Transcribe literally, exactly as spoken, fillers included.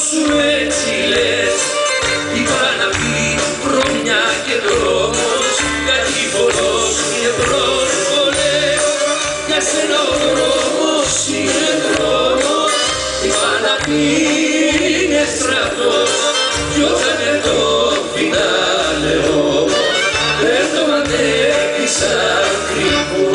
σου έτσι λες, είπα να πει προμιά και δρόμος, κάτι πολλός και πρόσβολες, για σένα ο δρόμος είναι δρόμος, είπα να πει είναι στρατός, κι όταν είναι το φινάλε όμως, δεν το αντέχεις ακριβώς.